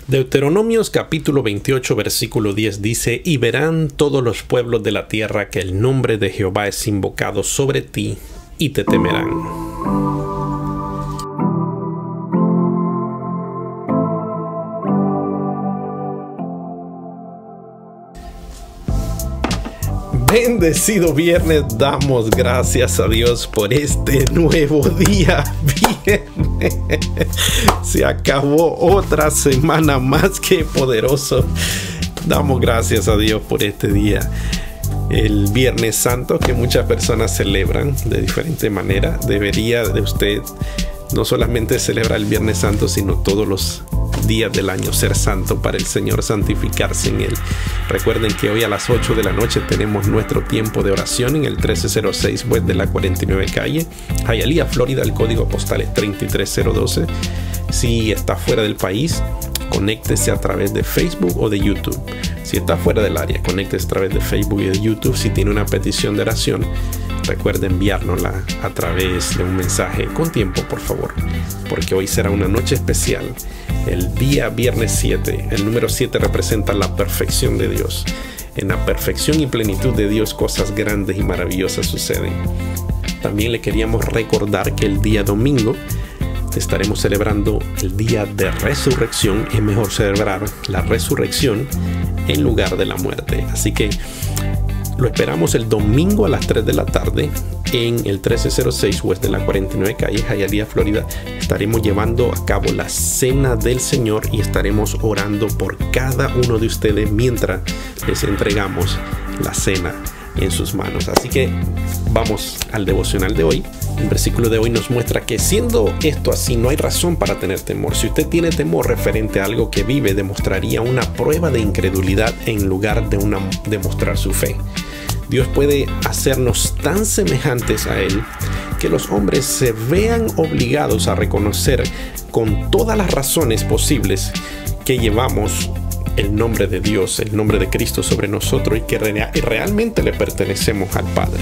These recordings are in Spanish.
Deuteronomios capítulo 28 versículo 10 dice: y verán todos los pueblos de la tierra que el nombre de Jehová es invocado sobre ti y te temerán. Bendecido viernes, damos gracias a Dios por este nuevo día. Viernes, se acabó otra semana más que poderoso. Damos gracias a Dios por este día, el Viernes Santo, que muchas personas celebran de diferente manera. Debería de usted no solamente celebrar el Viernes Santo, sino todos los días del año ser santo para el Señor, santificarse en Él. Recuerden que hoy a las 8 de la noche tenemos nuestro tiempo de oración en el 1306 West de la 49 calle, Hialeah, Florida. El código postal es 33012. Si está fuera del país, conéctese a través de Facebook o de YouTube. Si está fuera del área, conéctese a través de Facebook y de YouTube. Si tiene una petición de oración, recuerde enviárnosla a través de un mensaje con tiempo, por favor, porque hoy será una noche especial. El día viernes 7, el número 7 representa la perfección de Dios. En la perfección y plenitud de Dios, cosas grandes y maravillosas suceden. También le queríamos recordar que el día domingo estaremos celebrando el día de resurrección. Es mejor celebrar la resurrección en lugar de la muerte. Así que lo esperamos el domingo a las 3 de la tarde en el 1306 West de la 49 calle, Hialeah, Florida. Estaremos llevando a cabo la cena del Señor y estaremos orando por cada uno de ustedes mientras les entregamos la cena en sus manos. Así que vamos al devocional de hoy. El versículo de hoy nos muestra que siendo esto así, no hay razón para tener temor. Si usted tiene temor referente a algo que vive, demostraría una prueba de incredulidad en lugar de demostrar su fe. Dios puede hacernos tan semejantes a Él que los hombres se vean obligados a reconocer con todas las razones posibles que llevamos el nombre de Dios, el nombre de Cristo sobre nosotros y que realmente le pertenecemos al Padre.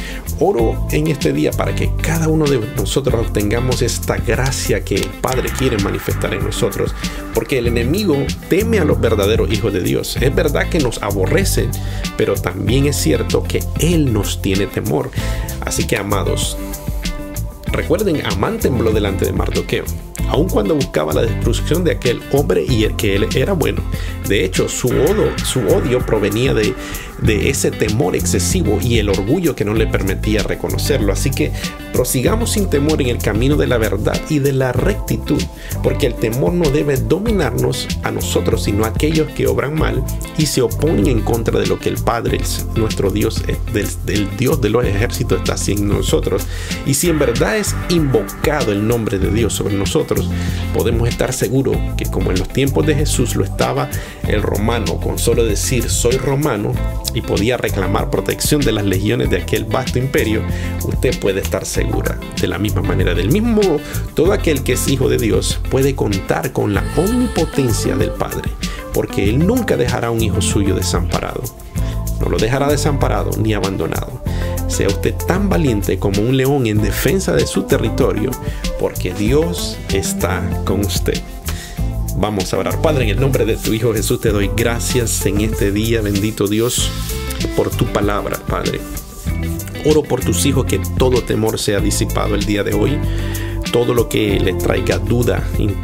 Oro en este día para que cada uno de nosotros obtengamos esta gracia que el Padre quiere manifestar en nosotros, porque el enemigo teme a los verdaderos hijos de Dios. Es verdad que nos aborrece, pero también es cierto que Él nos tiene temor. Así que, amados, recuerden, Amán tembló delante de Mardoqueo, aun cuando buscaba la destrucción de aquel hombre y el que él era bueno. De hecho, su odio provenía de ese temor excesivo y el orgullo que no le permitía reconocerlo. Así que prosigamos sin temor en el camino de la verdad y de la rectitud, porque el temor no debe dominarnos a nosotros, sino a aquellos que obran mal y se oponen en contra de lo que el Padre, nuestro Dios, del Dios de los ejércitos, está haciendo en nosotros. Y si en verdad es invocado el nombre de Dios sobre nosotros, podemos estar seguros que, como en los tiempos de Jesús lo estaba el romano, con solo decir soy romano y podía reclamar protección de las legiones de aquel vasto imperio, usted puede estar segura. De la misma manera, del mismo modo, todo aquel que es hijo de Dios puede contar con la omnipotencia del Padre, porque Él nunca dejará a un hijo suyo desamparado. No lo dejará desamparado ni abandonado. Sea usted tan valiente como un león en defensa de su territorio, porque Dios está con usted. Vamos a orar. Padre, en el nombre de tu Hijo Jesús, te doy gracias en este día, bendito Dios, por tu palabra, Padre. Oro por tus hijos, que todo temor sea disipado el día de hoy. Todo lo que les traiga duda,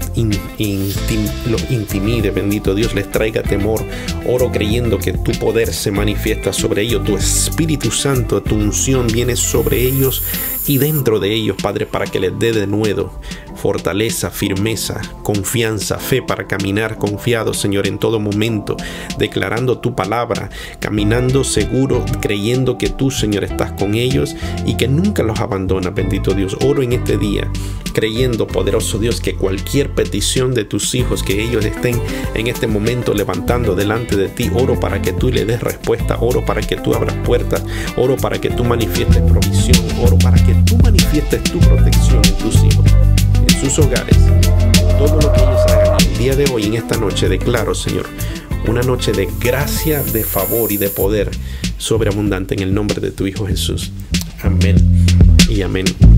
lo intimide, bendito Dios, les traiga temor. Oro creyendo que tu poder se manifiesta sobre ellos, tu Espíritu Santo, tu unción viene sobre ellos y dentro de ellos, Padre, para que les dé de nuevo fortaleza, firmeza, confianza, fe para caminar confiados, Señor, en todo momento, declarando tu palabra, caminando seguro, creyendo que tú, Señor, estás con ellos y que nunca los abandonas, bendito Dios. Oro en este día, creyendo, poderoso Dios, que cualquier petición de tus hijos que ellos estén en este momento levantando delante de ti, oro para que tú le des respuesta, oro para que tú abras puertas, oro para que tú manifiestes provisión, oro para que tú manifiestes tu protección en tus hijos, en sus hogares. Todo lo que ellos hagan el día de hoy, en esta noche, declaro, Señor, una noche de gracia, de favor y de poder sobreabundante en el nombre de tu Hijo Jesús. Amén y amén.